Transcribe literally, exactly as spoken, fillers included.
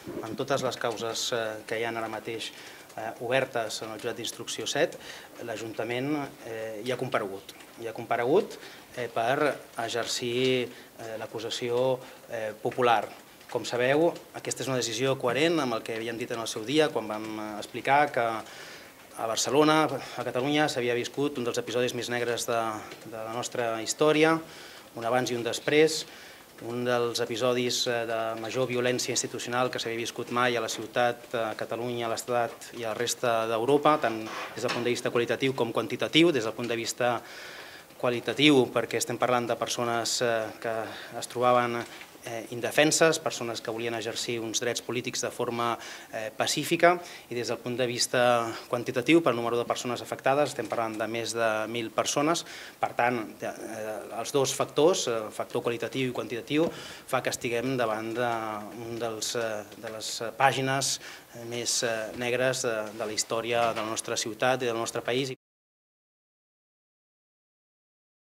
en totes les causes que hi ha ara mateix obertes en el jurat d'instrucció set, l'Ajuntament hi ha comparegut. Hi ha comparegut per exercir l'acusació popular. Com sabeu, aquesta és una decisió coherent amb el que havíem dit en el seu dia, quan vam explicar que a Barcelona, a Catalunya, s'havia viscut un dels episodis més negres de la nostra història, un abans i un després, un dels episodis de major violència institucional que s'havia viscut mai a la ciutat, a Catalunya, a l'Estat i a la resta d'Europa, tant des del punt de vista qualitatiu com quantitatiu. Des del punt de vista qualitatiu, perquè estem parlant de persones que es trobaven indefenses, persones que volien exercir uns drets polítics de forma pacífica, i des del punt de vista quantitatiu, pel número de persones afectades, estem parlant de més de mil persones. Per tant, els dos factors, el factor qualitatiu i quantitatiu, fa que estiguem davant d'una de les pàgines més negres de la història de la nostra ciutat i del nostre país.